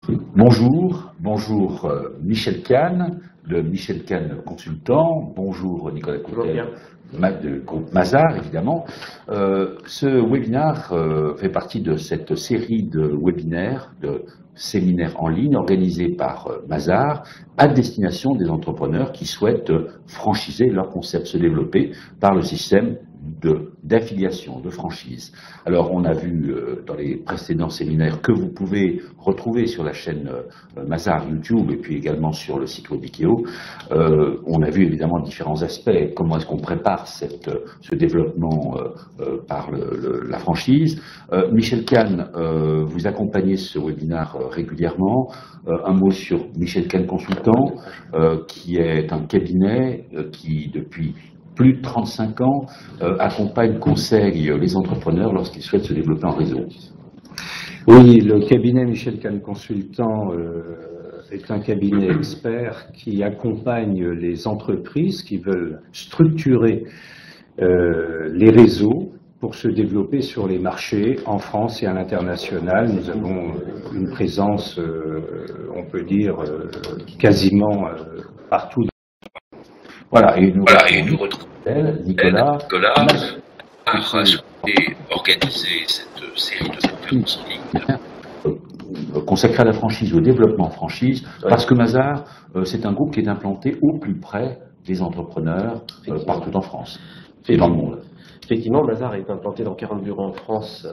Bonjour Michel Kahn, de Michel Kahn Consultant, bonjour Nicolas Coutel, du groupe Mazars évidemment. Ce webinaire fait partie de cette série de webinaires, de séminaires en ligne organisés par Mazars à destination des entrepreneurs qui souhaitent franchiser leur concept, se développer par le système d'affiliation, de franchise. Alors on a vu dans les précédents séminaires que vous pouvez retrouver sur la chaîne Mazars YouTube et puis également sur le site web Ikeo. On a vu évidemment différents aspects, comment est-ce qu'on prépare ce développement par la franchise. Michel Kahn, vous accompagnez ce webinaire régulièrement. Un mot sur Michel Kahn Consultant, qui est un cabinet qui depuis plus de 35 ans, accompagne, conseille les entrepreneurs lorsqu'ils souhaitent se développer en réseau. Oui, le cabinet Michel Kahn Consultant est un cabinet expert qui accompagne les entreprises qui veulent structurer les réseaux pour se développer sur les marchés en France et à l'international. Nous avons une présence, on peut dire, quasiment partout. Voilà, et nous retrouvons Nicolas a organisé cette série de conférences en ligne consacrée à la franchise, au développement franchise, parce que Mazars, c'est un groupe qui est implanté au plus près des entrepreneurs partout en France et dans le monde. Effectivement, Mazars est implanté dans 40 bureaux en France,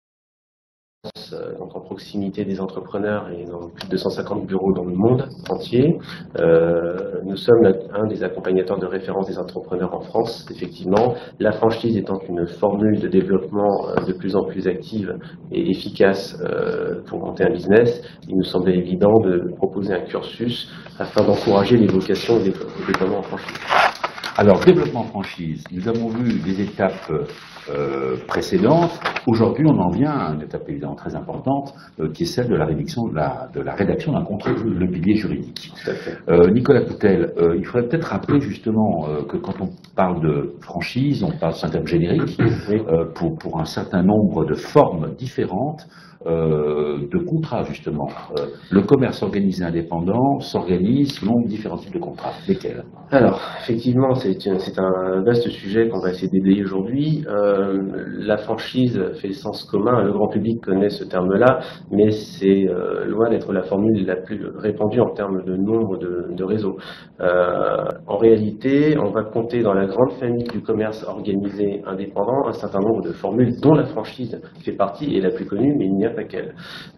donc en proximité des entrepreneurs et dans plus de 250 bureaux dans le monde entier. Nous sommes un des accompagnateurs de référence des entrepreneurs en France, effectivement. La franchise étant une formule de développement de plus en plus active et efficace pour monter un business, il nous semblait évident de proposer un cursus afin d'encourager les vocations des déploiements en franchise. Alors, développement franchise, nous avons vu des étapes précédentes. Aujourd'hui, on en vient à une étape évidemment très importante, qui est celle de la rédaction d'un contrat, le pilier juridique. Nicolas Coutel, il faudrait peut-être rappeler justement que quand on parle de franchise, on parle d'un terme générique pour un certain nombre de formes différentes de contrats, justement. Le commerce organisé indépendant s'organise selon différents types de contrats. Lesquels? Alors, effectivement, c'est un vaste sujet qu'on va essayer d'éblayer aujourd'hui. La franchise fait le sens commun, le grand public connaît ce terme-là, mais c'est loin d'être la formule la plus répandue en termes de nombre de réseaux. En réalité, on va compter dans la grande famille du commerce organisé indépendant un certain nombre de formules dont la franchise fait partie et la plus connue, mais il n'y a pas qu'elle.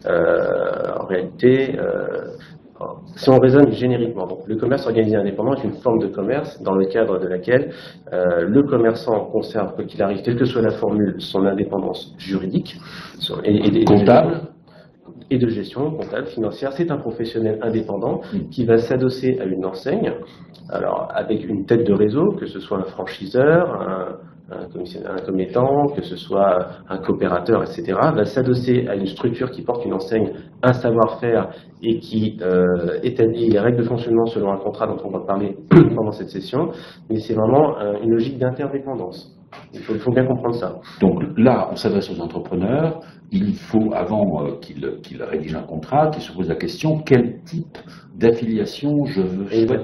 En réalité, si on raisonne génériquement, donc le commerce organisé indépendant est une forme de commerce dans le cadre de laquelle le commerçant conserve, quoi qu'il arrive, quelle que soit la formule, son indépendance juridique et comptable et de gestion comptable, financière. C'est un professionnel indépendant qui va s'adosser à une enseigne, alors avec une tête de réseau, que ce soit un franchiseur, un commettant, que ce soit un coopérateur, etc., va s'adosser à une structure qui porte une enseigne, un savoir-faire et qui établit les règles de fonctionnement selon un contrat dont on va parler pendant cette session, mais c'est vraiment une logique d'interdépendance. Il faut bien comprendre ça. Donc là, on s'adresse aux entrepreneurs. Il faut, avant qu'ils rédigent un contrat, qu'ils se posent la question quel type d'affiliation je veux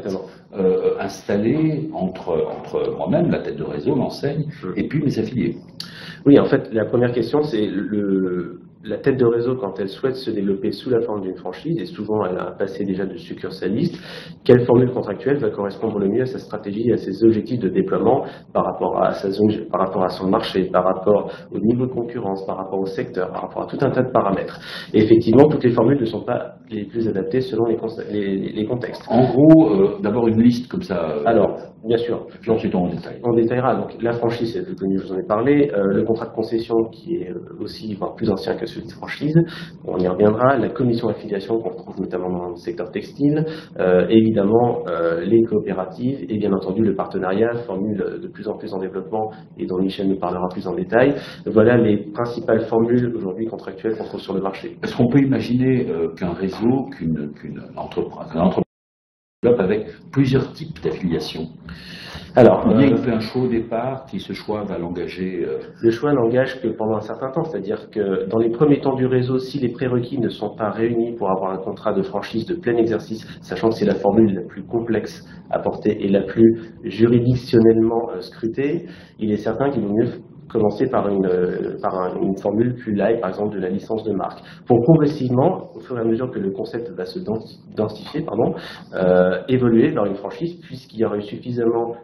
installer entre moi-même, la tête de réseau, l'enseigne, et puis mes affiliés. Oui, en fait, la première question, c'est la tête de réseau, quand elle souhaite se développer sous la forme d'une franchise, et souvent elle a passé déjà de succursaliste, quelle formule contractuelle va correspondre le mieux à sa stratégie et à ses objectifs de déploiement par rapport à sa zone, par rapport à son marché, par rapport au niveau de concurrence, par rapport au secteur, par rapport à tout un tas de paramètres. Et effectivement, toutes les formules ne sont pas les plus adaptées selon les contextes. En gros, d'abord une liste comme ça. Alors, bien sûr. Puis ensuite on détaille. On détaillera. Donc la franchise, c'est le plus connu, je vous en ai parlé. Le contrat de concession qui est aussi voire plus ancien que celui de franchise, on y reviendra. La commission d'affiliation qu'on retrouve notamment dans le secteur textile, évidemment les coopératives et bien entendu le partenariat, formule de plus en plus en développement et dont Michel nous parlera plus en détail. Voilà les principales formules aujourd'hui contractuelles qu'on trouve sur le marché. Est-ce qu'on peut imaginer qu'un réseau, qu'une entreprise avec plusieurs types d'affiliations. Alors, il fait un choix au départ, qui ce choix va l'engager Le choix n'engage que pendant un certain temps, c'est-à-dire que dans les premiers temps du réseau, si les prérequis ne sont pas réunis pour avoir un contrat de franchise de plein exercice, sachant que c'est la formule la plus complexe à porter et la plus juridictionnellement scrutée, il est certain qu'il vaut mieux commencer par une formule plus light, par exemple de la licence de marque, pour progressivement, au fur et à mesure que le concept va se densifier, évoluer vers une franchise, puisqu'il y aura eu suffisamment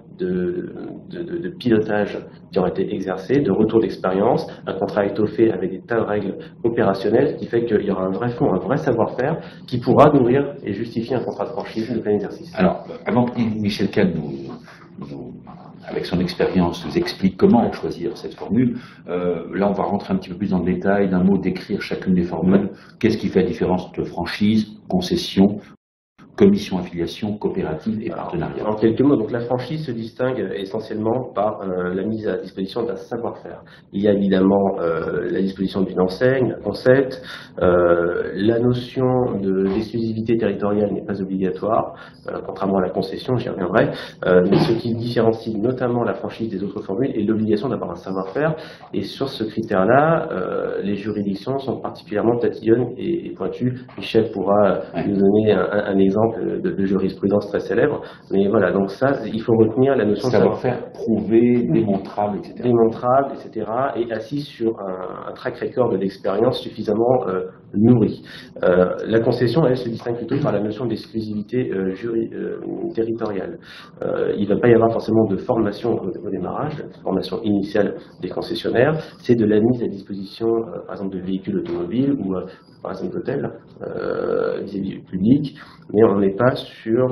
de pilotage qui aura été exercé, de retour d'expérience, un contrat étoffé avec des tas de règles opérationnelles, qui fait qu'il y aura un vrai fond, un vrai savoir-faire, qui pourra nourrir et justifier un contrat de franchise de plein exercice. Alors, avant que Michel Kahn avec son expérience, nous explique comment choisir cette formule. Là, on va rentrer un petit peu plus dans le détail, d'un mot, décrire chacune des formules. Qu'est-ce qui fait la différence entre franchise, concession, commission affiliation, coopérative et partenariat? En quelques mots, donc la franchise se distingue essentiellement par la mise à disposition d'un savoir-faire. Il y a évidemment la disposition d'une enseigne, un concept. La notion d'exclusivité territoriale n'est pas obligatoire, contrairement à la concession, j'y reviendrai. Mais ce qui différencie notamment la franchise des autres formules est l'obligation d'avoir un savoir-faire. Et sur ce critère-là, les juridictions sont particulièrement tatillonnes et pointues. Michel pourra nous donner un exemple de jurisprudence très célèbre, mais voilà, donc ça, il faut retenir la notion de savoir-faire prouvé, démontrable, etc. Démontrable, etc., et assis sur un track record d'expérience suffisamment nourri. La concession, elle, se distingue plutôt par la notion d'exclusivité territoriale. Il ne va pas y avoir forcément de formation au démarrage, de formation initiale des concessionnaires, c'est de la mise à disposition, par exemple, de véhicules automobiles ou par exemple d'hôtels vis-à-vis du public, mais on n'est pas sur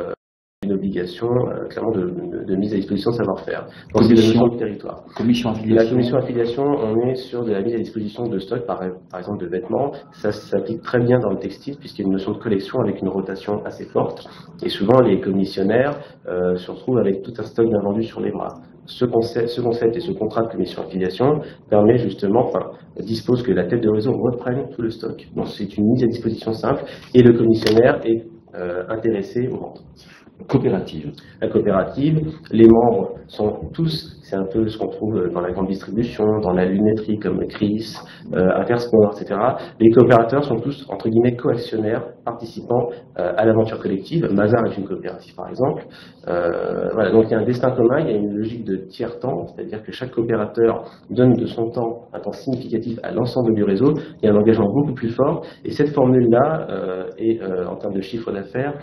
une obligation clairement de mise à disposition de savoir-faire. Donc c'est la notion de territoire. Commission affiliation. La commission affiliation, on est sur de la mise à disposition de stock, par exemple de vêtements. Ça s'applique très bien dans le textile puisqu'il y a une notion de collection avec une rotation assez forte. Et souvent les commissionnaires se retrouvent avec tout un stock d'invendus sur les bras. Ce concept et ce contrat de commission affiliation permet justement, dispose que la tête de réseau reprenne tout le stock. Donc c'est une mise à disposition simple et le commissionnaire est intéressé aux ventes. Coopérative. La coopérative, les membres sont tous, c'est un peu ce qu'on trouve dans la grande distribution, dans la lunetterie comme Chris, Intersport, etc. Les coopérateurs sont tous, entre guillemets, coactionnaires, participants à l'aventure collective. Mazar est une coopérative, par exemple. Voilà, donc il y a un destin commun, il y a une logique de tiers-temps, c'est-à-dire que chaque coopérateur donne de son temps un temps significatif à l'ensemble du réseau. Il y a un engagement beaucoup plus fort. Et cette formule-là est, en termes de chiffre d'affaires,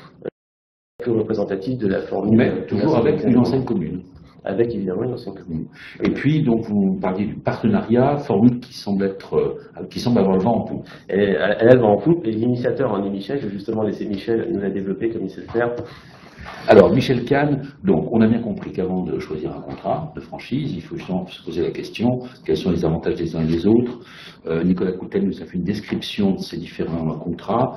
plus représentatif de la formule. Mais toujours avec une enseigne commune. Avec évidemment une enseigne commune. Et puis, donc, vous parliez du partenariat, formule qui semble avoir le vent en poupe. Elle a le vent en poupe, et l'initiateur en est Michel. Je vais justement laisser Michel nous la développer comme il sait le faire. Alors, Michel Kahn, donc, on a bien compris qu'avant de choisir un contrat de franchise, il faut justement se poser la question, quels sont les avantages des uns et des autres. Nicolas Coutel nous a fait une description de ces différents contrats.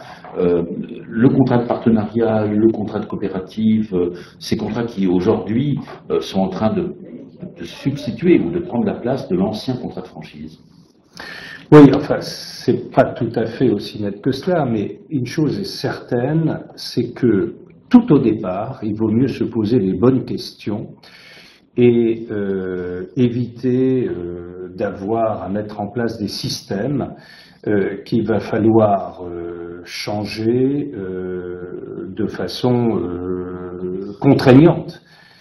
Le contrat de partenariat, le contrat de coopérative, ces contrats qui aujourd'hui sont en train de substituer ou de prendre la place de l'ancien contrat de franchise. Oui, enfin, c'est pas tout à fait aussi net que cela, mais une chose est certaine, c'est que tout au départ, il vaut mieux se poser les bonnes questions et éviter d'avoir à mettre en place des systèmes qu'il va falloir changer de façon contraignante.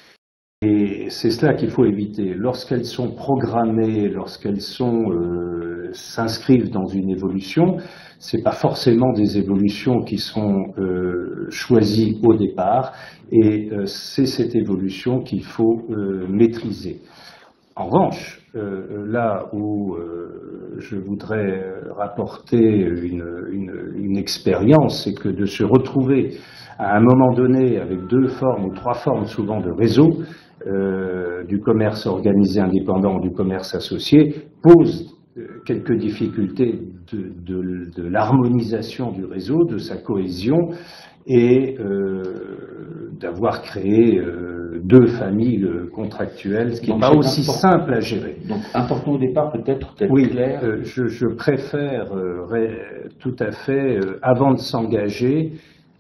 Et c'est cela qu'il faut éviter. Lorsqu'elles sont programmées, lorsqu'elles s'inscrivent dans une évolution, c'est pas forcément des évolutions qui sont choisies au départ, et c'est cette évolution qu'il faut maîtriser. En revanche, là où je voudrais rapporter une expérience, c'est que de se retrouver à un moment donné avec 2 formes ou 3 formes souvent de réseau, du commerce organisé indépendant ou du commerce associé, pose quelques difficultés de l'harmonisation du réseau, de sa cohésion, et d'avoir créé 2 familles contractuelles, ce qui n'est pas aussi simple à gérer. Donc important au départ peut-être oui, clair. Je préfère tout à fait, avant de s'engager,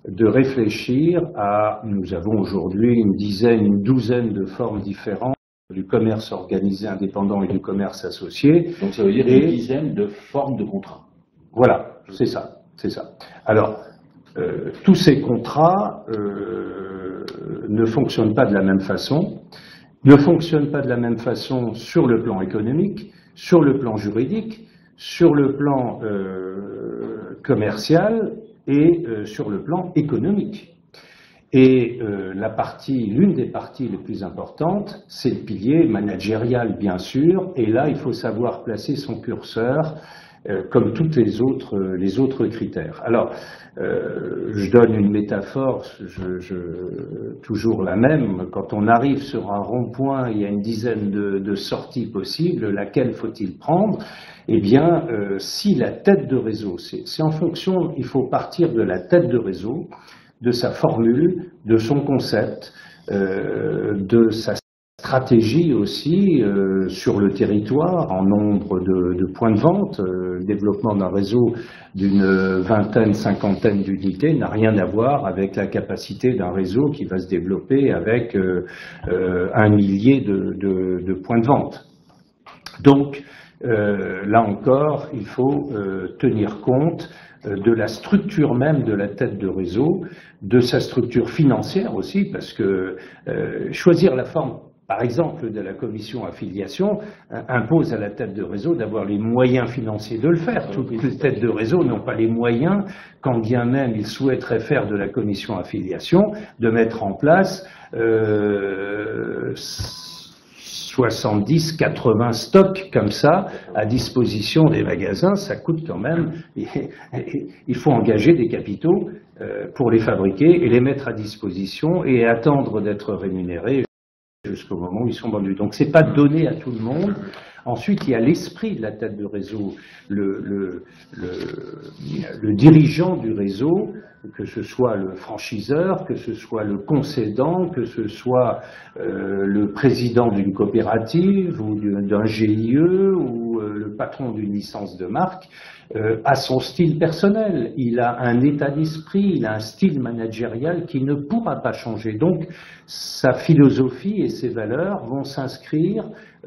de réfléchir à, nous avons aujourd'hui une douzaine de formes différentes du commerce organisé indépendant et du commerce associé. Donc ça veut dire une dizaine de formes de contrats. Voilà, c'est ça, c'est ça. Alors, tous ces contrats ne fonctionnent pas de la même façon, ne fonctionnent pas de la même façon sur le plan économique, sur le plan juridique, sur le plan commercial et sur le plan économique. Et l'une des parties les plus importantes, c'est le pilier managérial, bien sûr, et là, il faut savoir placer son curseur comme tous les autres critères. Alors, je donne une métaphore, toujours la même. Quand on arrive sur un rond-point, il y a une dizaine de sorties possibles, laquelle faut-il prendre? Eh bien, si la tête de réseau, c'est en fonction, il faut partir de la tête de réseau, de sa formule, de son concept, de sa stratégie aussi sur le territoire, en nombre de points de vente. Le développement d'un réseau d'une vingtaine, cinquantaine d'unités n'a rien à voir avec la capacité d'un réseau qui va se développer avec 1 millier de points de vente. Donc, là encore, il faut tenir compte de la structure même de la tête de réseau, de sa structure financière aussi, parce que choisir la forme, par exemple, de la commission affiliation, impose à la tête de réseau d'avoir les moyens financiers de le faire. Toutes les têtes de réseau n'ont pas les moyens, quand bien même ils souhaiteraient faire de la commission affiliation, de mettre en place 70, 80 stocks comme ça à disposition des magasins. Ça coûte quand même, il faut engager des capitaux pour les fabriquer et les mettre à disposition et attendre d'être rémunérés jusqu'au moment où ils sont vendus. Donc c'est pas donné à tout le monde. Ensuite, il y a l'esprit de la tête de réseau, le dirigeant du réseau, que ce soit le franchiseur, que ce soit le concédant, que ce soit le président d'une coopérative ou d'un GIE ou le patron d'une licence de marque, a son style personnel. Il a un état d'esprit, il a un style managérial qui ne pourra pas changer. Donc, sa philosophie et ses valeurs vont s'inscrire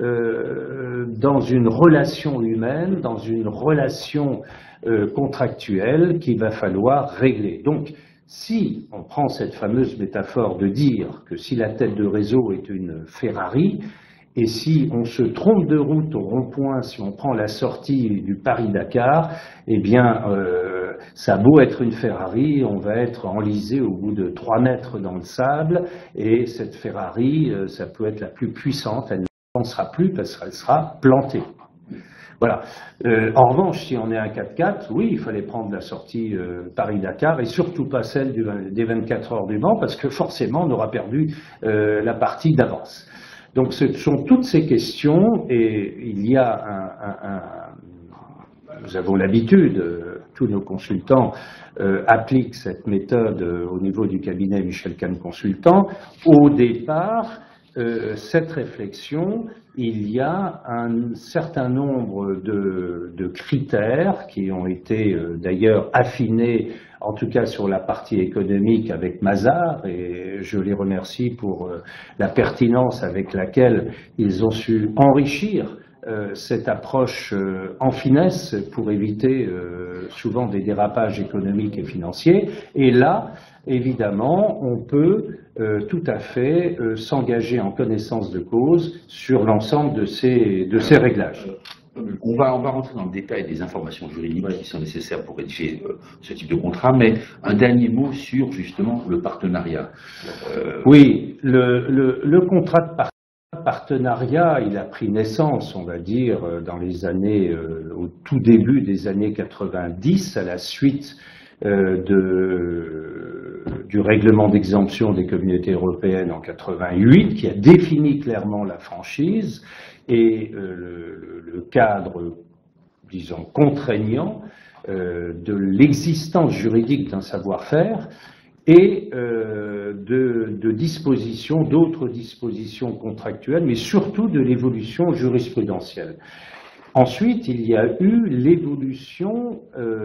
dans une relation humaine, dans une relation contractuelle qu'il va falloir régler. Donc, si on prend cette fameuse métaphore de dire que si la tête de réseau est une Ferrari, et si on se trompe de route au rond-point, si on prend la sortie du Paris-Dakar, eh bien, ça a beau être une Ferrari, on va être enlisé au bout de 3 mètres dans le sable, et cette Ferrari, ça peut être la plus puissante, elle n'avancera plus parce qu'elle sera plantée. Voilà. En revanche, si on est un 4x4, oui, il fallait prendre la sortie Paris-Dakar et surtout pas celle des 24 heures du Mans parce que forcément on aura perdu la partie d'avance. Donc ce sont toutes ces questions et il y a nous avons l'habitude, tous nos consultants appliquent cette méthode au niveau du cabinet Michel Kahn Consultant. Au départ, cette réflexion, il y a un certain nombre de critères qui ont été d'ailleurs affinés, en tout cas sur la partie économique avec Mazars, et je les remercie pour la pertinence avec laquelle ils ont su enrichir cette approche en finesse pour éviter souvent des dérapages économiques et financiers. Et là, évidemment, on peut tout à fait s'engager en connaissance de cause sur l'ensemble de ces réglages. On va rentrer dans le détail des informations juridiques qui sont nécessaires pour rédiger ce type de contrat, mais un dernier mot sur justement le partenariat. Oui, le contrat de partenariat, il a pris naissance, on va dire, dans les années, au tout début des années 90, à la suite du règlement d'exemption des communautés européennes en 88, qui a défini clairement la franchise et le cadre, disons, contraignant de l'existence juridique d'un savoir-faire et de dispositions, d'autres dispositions contractuelles, mais surtout de l'évolution jurisprudentielle. Ensuite, il y a eu l'évolution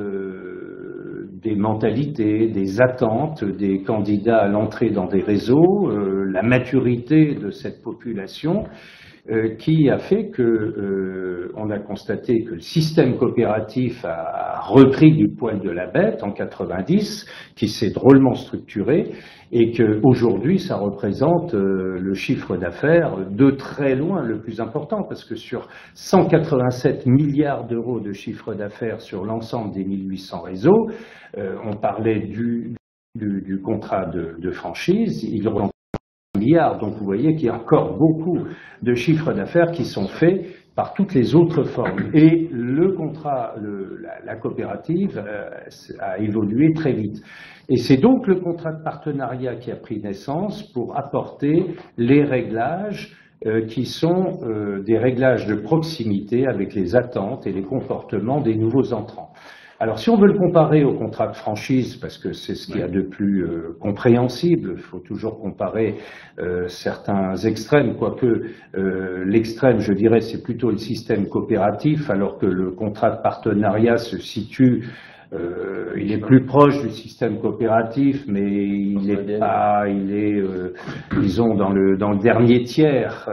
des mentalités, des attentes des candidats à l'entrée dans des réseaux, la maturité de cette population, qui a fait que on a constaté que le système coopératif a repris du poil de la bête en 90, qui s'est drôlement structuré, et qu'aujourd'hui ça représente le chiffre d'affaires de très loin le plus important, parce que sur 187 milliards d'euros de chiffre d'affaires sur l'ensemble des 1800 réseaux, on parlait du contrat de franchise, il représente milliards. Donc vous voyez qu'il y a encore beaucoup de chiffres d'affaires qui sont faits par toutes les autres formes. Et le contrat, la coopérative a évolué très vite. Et c'est donc le contrat de partenariat qui a pris naissance pour apporter les réglages qui sont des réglages de proximité avec les attentes et les comportements des nouveaux entrants. Alors, si on veut le comparer au contrat de franchise, parce que c'est ce qu'il y a de plus compréhensible, il faut toujours comparer certains extrêmes, quoique l'extrême, je dirais, c'est plutôt le système coopératif, alors que le contrat de partenariat se situe, il est plus proche du système coopératif, mais il est pas, disons, dans le dernier tiers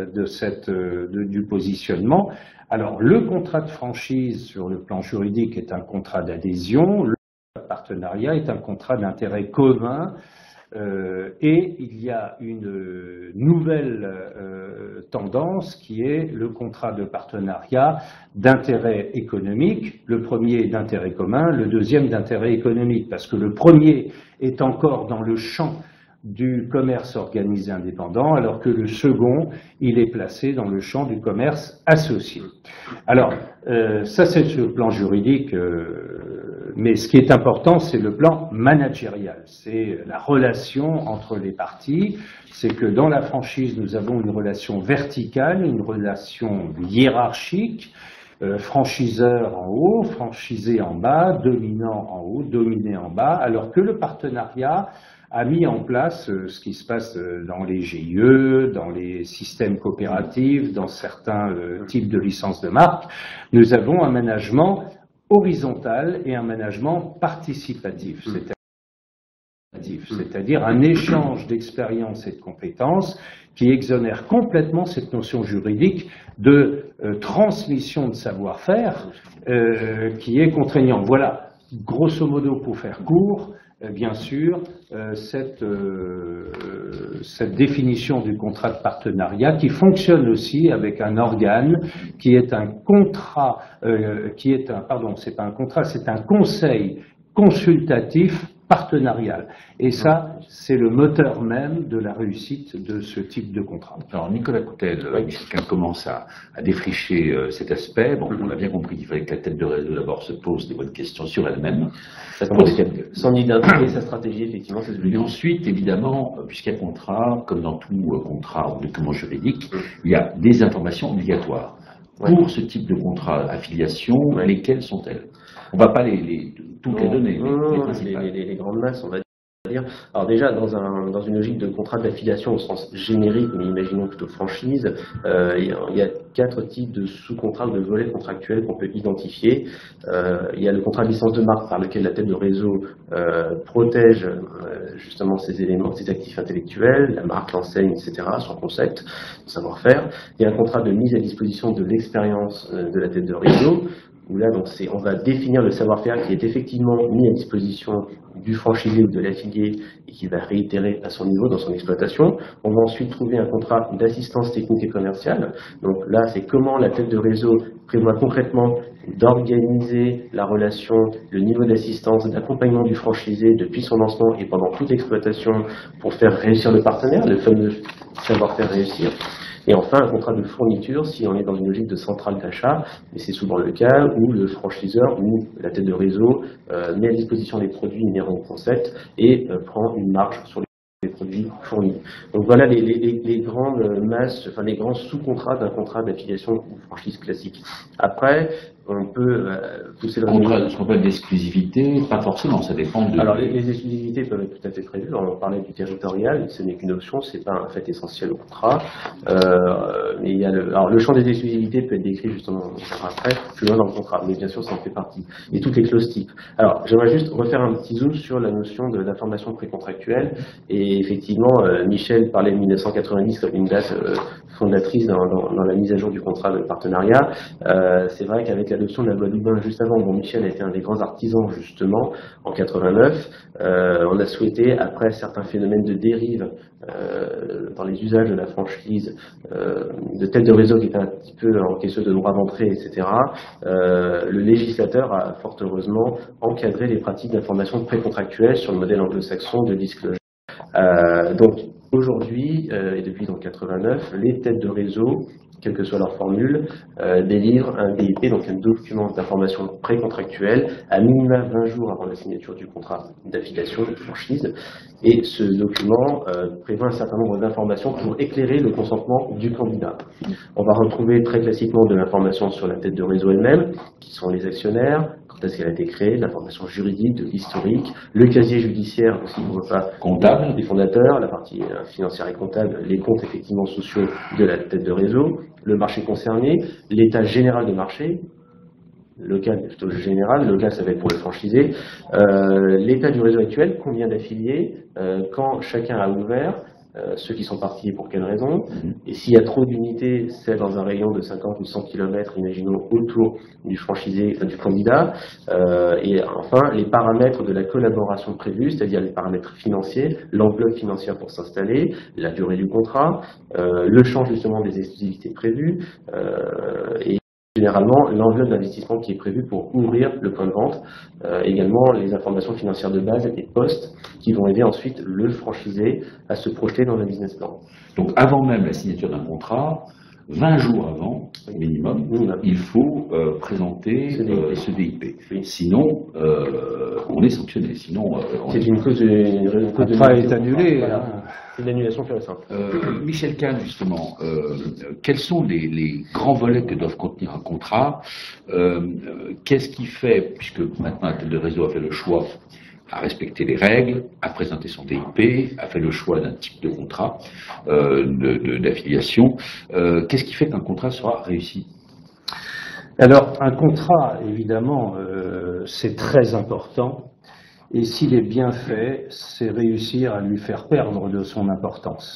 du positionnement. Alors, le contrat de franchise, sur le plan juridique, est un contrat d'adhésion. Le partenariat est un contrat d'intérêt commun. Et il y a une nouvelle tendance qui est le contrat de partenariat d'intérêt économique. Le premier est d'intérêt commun, le deuxième d'intérêt économique, parce que le premier est encore dans le champ du commerce organisé indépendant, alors que le second, il est placé dans le champ du commerce associé. Alors, ça c'est sur le plan juridique, mais ce qui est important, c'est le plan managérial, c'est la relation entre les parties, c'est que dans la franchise, nous avons une relation verticale, une relation hiérarchique, franchiseur en haut, franchisé en bas, dominant en haut, dominé en bas, alors que le partenariat a mis en place ce qui se passe dans les GIE, dans les systèmes coopératifs, dans certains types de licences de marque. Nous avons un management horizontal et un management participatif, c'est-à-dire un échange d'expériences et de compétences qui exonère complètement cette notion juridique de transmission de savoir-faire qui est contraignant. Voilà, grosso modo, pour faire court, bien sûr, cette définition du contrat de partenariat qui fonctionne aussi avec un organe qui est un contrat, c'est pas un contrat, c'est un conseil consultatif partenarial. Et ça, c'est le moteur même de la réussite de ce type de contrat. Alors, Nicolas Coutel, Michel commence à défricher cet aspect. Bon, on a bien compris qu'il fallait que la tête de réseau d'abord se pose des bonnes questions sur elle-même. Son identité, sa stratégie, effectivement, c'est Et ensuite, évidemment, puisqu'il y a contrat, comme dans tout contrat ou document juridique, il y a des informations obligatoires. Pour ce type de contrat affiliation, lesquelles sont-elles? On ne va pas toutes les donner, les grandes masses, on va dire. Alors déjà, dans une logique de contrat d'affiliation au sens générique, mais imaginons plutôt franchise, il y a 4 types de sous-contrats ou de volets contractuels qu'on peut identifier. Il y a le contrat de licence de marque par lequel la tête de réseau protège justement ces éléments, ces actifs intellectuels, la marque, l'enseigne, etc., son concept, son savoir-faire. Il y a un contrat de mise à disposition de l'expérience de la tête de réseau, où là, donc, on va définir le savoir-faire qui est effectivement mis à disposition du franchisé ou de l'affilié et qui va réitérer à son niveau dans son exploitation. On va ensuite trouver un contrat d'assistance technique et commerciale. Donc là, c'est comment la tête de réseau prévoit concrètement d'organiser la relation, le niveau d'assistance, d'accompagnement du franchisé depuis son lancement et pendant toute l'exploitation pour faire réussir le partenaire, le fameux savoir-faire réussir. Et enfin, un contrat de fourniture, si on est dans une logique de centrale d'achat, et c'est souvent le cas où le franchiseur ou la tête de réseau met à disposition les produits inhérents au concept et prend une marge sur les produits fournis. Donc voilà les grandes masses, enfin les grands sous-contrats d'un contrat d'affiliation ou franchise classique. Après, on peut pousser le Contre ce qu'on appelle l'exclusivité, pas forcément, ça dépend de... Alors les exclusivités peuvent être tout à fait prévues, on parlait du territorial, ce n'est qu'une option, c'est pas un fait essentiel au contrat. Mais il y a alors le champ des exclusivités peut être décrit justement après, plus loin dans le contrat, mais bien sûr ça en fait partie. Et toutes les clauses types. Alors j'aimerais juste refaire un petit zoom sur la notion d'information précontractuelle, et effectivement Michel parlait de 1990 comme une date fondatrice dans la mise à jour du contrat de partenariat. C'est vrai qu'avec l'adoption de la loi Lubin juste avant, dont Michel a été un des grands artisans justement, en 89, on a souhaité, après certains phénomènes de dérive dans les usages de la franchise, de têtes de réseau qui étaient un petit peu encaisseux de droit d'entrée, etc., le législateur a fort heureusement encadré les pratiques d'information précontractuelle sur le modèle anglo-saxon de disclosure. Donc aujourd'hui, et depuis 89, les têtes de réseau, quelle que soit leur formule, délivrent un DIP, donc un document d'information précontractuelle, à minima 20 jours avant la signature du contrat d'affiliation, de franchise. Et ce document prévoit un certain nombre d'informations pour éclairer le consentement du candidat. On va retrouver très classiquement de l'information sur la tête de réseau elle-même, qui sont les actionnaires, quand est-ce qu'elle a été créée, de l'information juridique, de l'historique, le casier judiciaire aussi pour le pas comptable des fondateurs, la partie financière et comptable, les comptes effectivement sociaux de la tête de réseau, le marché concerné, l'état général des marchés, local plutôt général, local ça va être pour le franchisé, l'état du réseau actuel, combien d'affiliés, quand chacun a ouvert, ceux qui sont partis et pour quelles raisons, et s'il y a trop d'unités, c'est dans un rayon de 50 ou 100 km, imaginons, autour du franchisé, du candidat, et enfin les paramètres de la collaboration prévue, c'est-à-dire les paramètres financiers, l'enveloppe financière pour s'installer, la durée du contrat, le champ justement des exclusivités prévues, et généralement l'enveloppe d'investissement qui est prévue pour ouvrir le point de vente, également les informations financières de base et post qui vont aider ensuite le franchisé à se projeter dans un business plan. Donc avant même la signature d'un contrat, 20 jours avant, minimum, il faut présenter ce DIP. Oui. Sinon, on est sanctionné. Sinon, c'est une cause de contrat est annulé. Voilà. C'est de l'annulation pure et simple. Michel Kahn, justement, quels sont les grands volets que doivent contenir un contrat? Qu'est-ce qui fait, puisque maintenant la tête de réseau a fait le choix à respecter les règles, à présenter son DIP, a fait le choix d'un type de contrat d'affiliation. Qu'est-ce qui fait qu'un contrat sera réussi? Alors, un contrat, évidemment, c'est très important. Et s'il est bien fait, c'est réussir à lui faire perdre de son importance.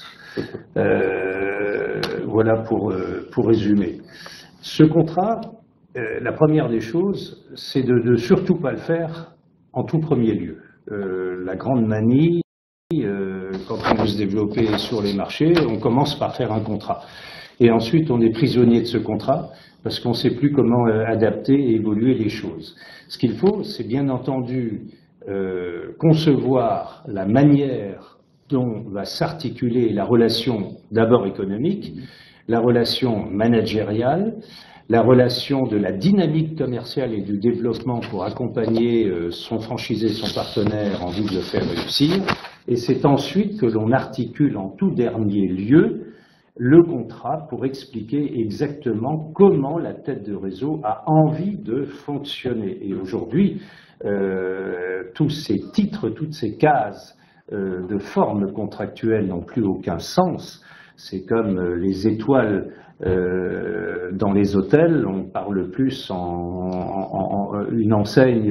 Voilà pour résumer. Ce contrat, la première des choses, c'est de surtout pas le faire en tout premier lieu. La grande manie, quand on veut se développer sur les marchés, on commence par faire un contrat. Et ensuite, on est prisonnier de ce contrat parce qu'on ne sait plus comment adapter et évoluer les choses. Ce qu'il faut, c'est bien entendu concevoir la manière dont va s'articuler la relation d'abord économique, la relation managériale, la relation de la dynamique commerciale et du développement pour accompagner son franchisé, son partenaire en vue de le faire réussir. Et c'est ensuite que l'on articule en tout dernier lieu le contrat pour expliquer exactement comment la tête de réseau a envie de fonctionner. Et aujourd'hui, tous ces titres, toutes ces cases de forme contractuelle n'ont plus aucun sens. C'est comme les étoiles dans les hôtels, on parle plus une enseigne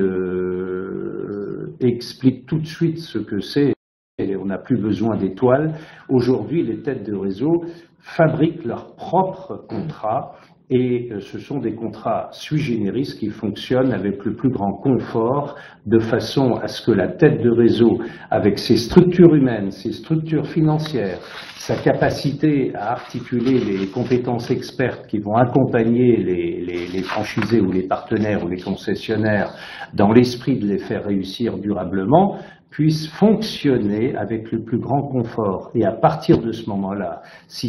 explique tout de suite ce que c'est et on n'a plus besoin d'étoiles. Aujourd'hui, les têtes de réseau fabriquent leurs propres contrats et ce sont des contrats sui generis qui fonctionnent avec le plus grand confort de façon à ce que la tête de réseau, avec ses structures humaines, ses structures financières, sa capacité à articuler les compétences expertes qui vont accompagner les franchisés ou les partenaires ou les concessionnaires dans l'esprit de les faire réussir durablement, puisse fonctionner avec le plus grand confort. Et à partir de ce moment-là, si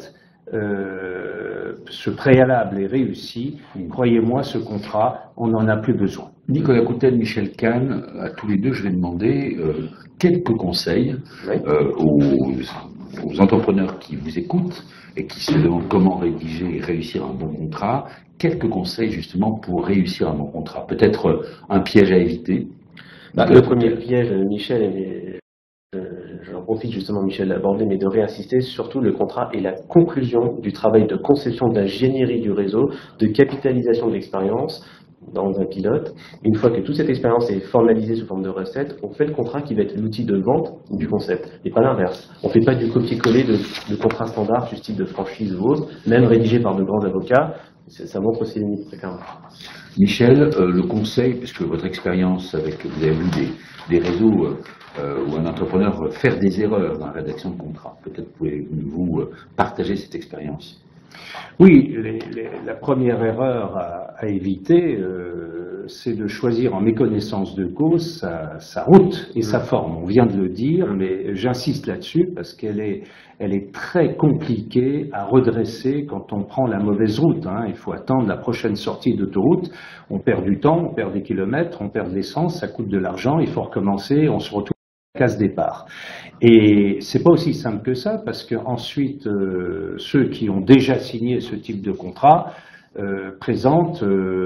ce préalable est réussi, croyez-moi, ce contrat, on n'en a plus besoin. Nicolas Coutel, Michel Kahn, à tous les deux, je vais demander quelques conseils aux aux entrepreneurs qui vous écoutent et qui se demandent comment rédiger et réussir un bon contrat, quelques conseils justement pour réussir un bon contrat. Peut-être un piège à éviter. Le premier piège, Michel, et j'en profite justement, Michel l'a abordé, mais de réinsister, surtout le contrat est la conclusion du travail de conception d'ingénierie du réseau, de capitalisation de l'expérience dans un pilote. Une fois que toute cette expérience est formalisée sous forme de recette, on fait le contrat qui va être l'outil de vente du concept, et pas l'inverse. On ne fait pas du copier-coller de contrats standards du style de franchise ou autre, même rédigé par de grands avocats. Ça montre ses limites très clairement. Michel, le conseil, puisque votre expérience avec, vous avez vu des réseaux où un entrepreneur faire des erreurs dans la rédaction de contrat, peut-être pouvez-vous partager cette expérience? Oui, la première erreur à éviter, c'est de choisir en méconnaissance de cause sa route et sa forme. On vient de le dire, mais j'insiste là-dessus parce qu'elle est très compliquée à redresser quand on prend la mauvaise route. Il faut attendre la prochaine sortie d'autoroute. On perd du temps, on perd des kilomètres, on perd de l'essence, ça coûte de l'argent, il faut recommencer, on se retrouve à la case départ. Et c'est pas aussi simple que ça, parce que ensuite ceux qui ont déjà signé ce type de contrat présentent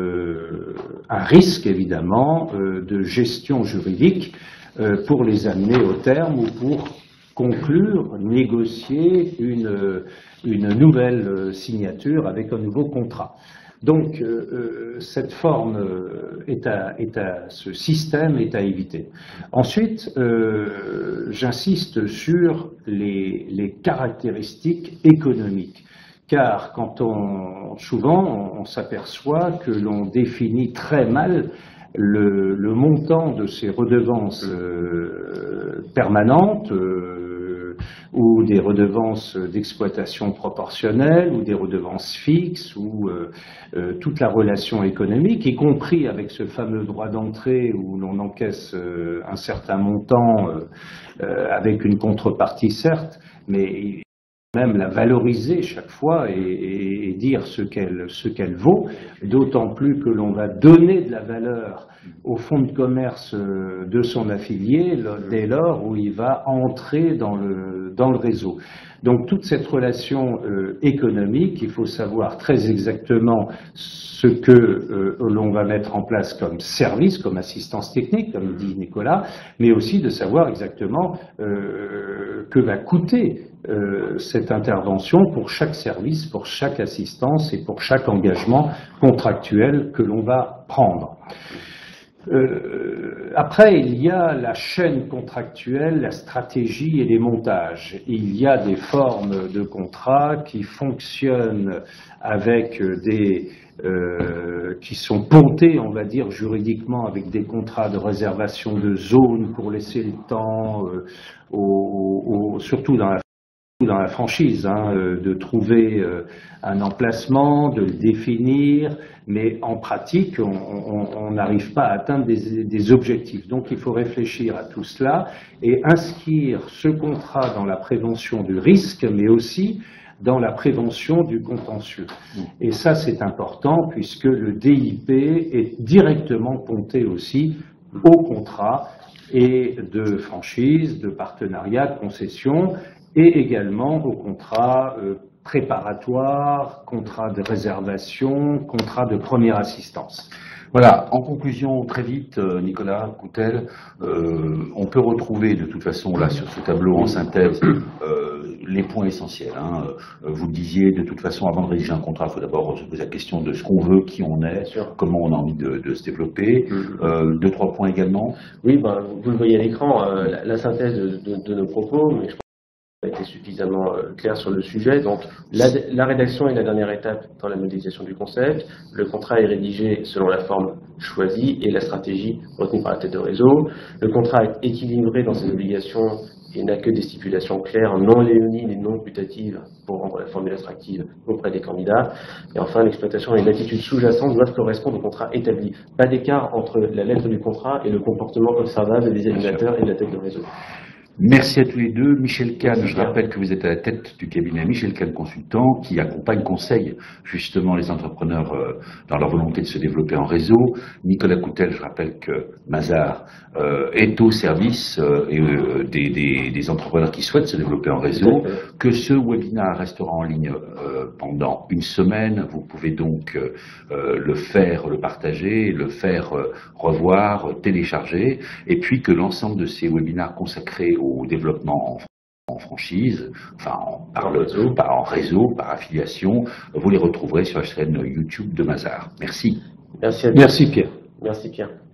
un risque évidemment de gestion juridique pour les amener au terme ou pour conclure, négocier une nouvelle signature avec un nouveau contrat. Donc, cette forme ce système est à éviter. Ensuite, j'insiste sur les caractéristiques économiques. Car souvent, on s'aperçoit que l'on définit très mal le montant de ces redevances permanentes, ou des redevances d'exploitation proportionnelles, ou des redevances fixes, ou toute la relation économique, y compris avec ce fameux droit d'entrée où l'on encaisse un certain montant avec une contrepartie certes, mais même la valoriser chaque fois et dire ce qu'elle vaut, d'autant plus que l'on va donner de la valeur au fonds de commerce de son affilié dès lors où il va entrer dans le réseau. Donc toute cette relation économique, il faut savoir très exactement ce que l'on va mettre en place comme service, comme assistance technique, comme dit Nicolas, mais aussi de savoir exactement que va coûter cette intervention pour chaque service, pour chaque assistance et pour chaque engagement contractuel que l'on va prendre. Après, il y a la chaîne contractuelle, la stratégie et les montages. Il y a des formes de contrats qui fonctionnent avec qui sont pontés, on va dire, juridiquement avec des contrats de réservation de zone pour laisser le temps, surtout dans la franchise, de trouver un emplacement, de le définir, mais en pratique, on n'arrive pas à atteindre des objectifs. Donc il faut réfléchir à tout cela et inscrire ce contrat dans la prévention du risque, mais aussi dans la prévention du contentieux. Et ça, c'est important puisque le DIP est directement ponté aussi au contrat et de franchise, de partenariat, de concession, et également au contrat préparatoire, contrat de réservation, contrat de première assistance. Voilà, en conclusion, très vite, Nicolas Coutel, on peut retrouver de toute façon là sur ce tableau en synthèse les points essentiels. Vous le disiez, de toute façon, avant de rédiger un contrat, il faut d'abord se poser la question de ce qu'on veut, qui on est, comment on a envie de se développer. Deux, trois points également. Oui, vous le voyez à l'écran, la synthèse de nos propos, mais je pense a été suffisamment clair sur le sujet. Donc, la rédaction est la dernière étape dans la modélisation du concept. Le contrat est rédigé selon la forme choisie et la stratégie retenue par la tête de réseau. Le contrat est équilibré dans ses obligations et n'a que des stipulations claires, non léonines et non putatives pour rendre la formule attractive auprès des candidats. Et enfin, l'exploitation et l'attitude sous-jacente doivent correspondre au contrat établi. Pas d'écart entre la lettre du contrat et le comportement observable des animateurs et de la tête de réseau. Merci à tous les deux. Michel Kahn, je rappelle que vous êtes à la tête du cabinet Michel Kahn Consultant, qui accompagne, conseille justement les entrepreneurs dans leur volonté de se développer en réseau. Nicolas Coutel, je rappelle que Mazars est au service des entrepreneurs qui souhaitent se développer en réseau, que ce webinaire restera en ligne pendant une semaine. Vous pouvez donc le faire, le partager, le faire revoir, télécharger, et puis que l'ensemble de ces webinaires consacrés au développement en franchise, enfin en réseau, par affiliation, vous les retrouverez sur la chaîne YouTube de Mazars. Merci. Merci à tous. Merci Pierre. Merci Pierre.